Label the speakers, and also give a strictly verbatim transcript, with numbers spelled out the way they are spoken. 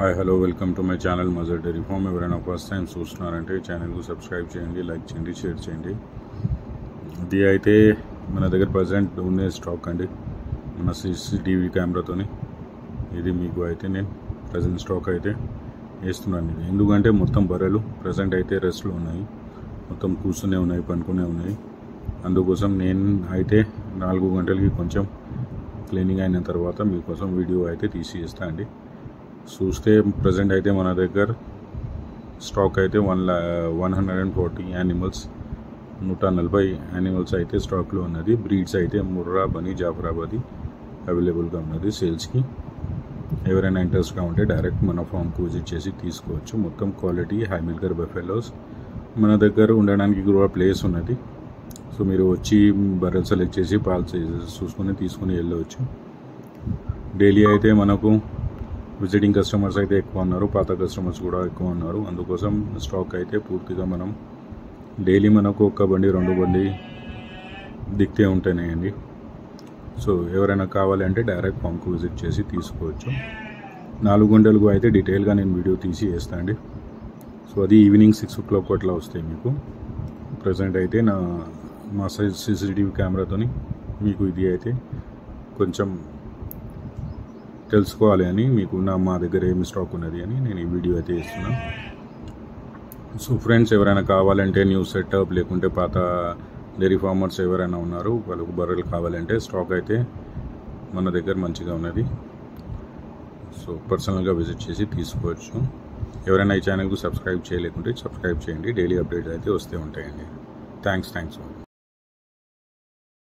Speaker 1: Hi hello welcome to my channel Mazhar dairy farm. ఎవరైనా first time చూస్తున్నారంటే ఛానల్కు subscribe చేయండి, లైక్ చేయండి, షేర్ చేయండి. ఇది అయితే మన దగ్గర ప్రజెంట్ ఉండే స్టాక్ అండి, మన సీసీటీవీ కెమెరాతోని. ఇది మీకు అయితే నేను ప్రజెంట్ స్టాక్ అయితే వేస్తున్నాను. ఇది ఎందుకంటే మొత్తం బర్రెలు ప్రజెంట్ అయితే రెస్ట్లో ఉన్నాయి, మొత్తం కూర్చునే ఉన్నాయి, పనుకునే ఉన్నాయి. అందుకోసం నేను అయితే నాలుగు గంటలకి కొంచెం క్లీనింగ్ అయిన తర్వాత మీకోసం వీడియో అయితే తీసి ఇస్తా అండి. చూస్తే ప్రజెంట్ అయితే మన దగ్గర స్టాక్ అయితే వన్ లా one hundred and forty animals నూట నలభై యానిమల్స్ అయితే స్టాక్లో ఉన్నది. బ్రీడ్స్ అయితే ముర్రా, బనీ, జాఫరాబాదీ అవైలబుల్గా ఉన్నది సేల్స్కి. ఎవరైనా ఇంట్రెస్ట్గా ఉంటే డైరెక్ట్ మన ఫామ్కి విజిట్ చేసి తీసుకోవచ్చు. మొత్తం క్వాలిటీ హై మిల్కర్ బఫెలోస్ మన దగ్గర ఉండడానికి కూడా ప్లేస్ ఉన్నది. సో మీరు వచ్చి బర్రెలు సెలెక్ట్ చేసి పాలు చూసుకొని తీసుకుని వెళ్ళవచ్చు. డైలీ అయితే మనకు విజిటింగ్ కస్టమర్స్ అయితే ఎక్కువ ఉన్నారు, పాత కస్టమర్స్ కూడా ఎక్కువ ఉన్నారు. అందుకోసం స్టాక్ అయితే పూర్తిగా మనం డైలీ మనకు ఒక్క బండి రెండు బండి దిక్తే ఉంటేనేయండి. సో ఎవరైనా కావాలంటే డైరెక్ట్ ఫామ్కి విజిట్ చేసి తీసుకోవచ్చు. నాలుగు గంటలకు అయితే డీటెయిల్గా నేను వీడియో తీసి వేస్తాను అండి. సో అది ఈవినింగ్ సిక్స్ ఓ క్లాక్ అట్లా వస్తాయి మీకు. ప్రజెంట్ అయితే నా మా సీసీటీవీ కెమెరాతోని మీకు ఇది అయితే కొంచెం తెలుసుకోవాలి అని, మీకు నా మా దగ్గర ఏమి స్టాక్ ఉన్నది అని నేను ఈ వీడియో అయితే ఇస్తున్నాను. సో ఫ్రెండ్స్, ఎవరైనా కావాలంటే న్యూ సెటప్ లేకుంటే పాత డైరీ ఫార్మర్స్ ఎవరైనా ఉన్నారు, వాళ్ళకు బర్రెలు కావాలంటే స్టాక్ అయితే మన దగ్గర మంచిగా ఉన్నది. సో పర్సనల్గా విజిట్ చేసి తీసుకోవచ్చు. ఎవరైనా ఈ ఛానల్కు సబ్స్క్రైబ్ చేయలేకుంటే సబ్స్క్రైబ్ చేయండి, డైలీ అప్డేట్స్ అయితే వస్తూ ఉంటాయండి. Thanks thanks